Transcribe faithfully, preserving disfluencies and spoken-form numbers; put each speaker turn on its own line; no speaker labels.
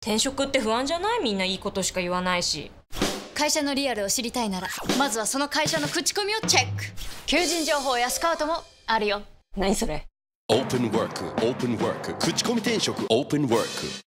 転職って不安じゃない？みんないいことしか言わないし。
会社のリアルを知りたいならまずはその会社の口コミをチェック。求人情報やスカウトもあるよ。
何それ？
オープンワーク、オープンワーク、口コミ転職、オープンワーク。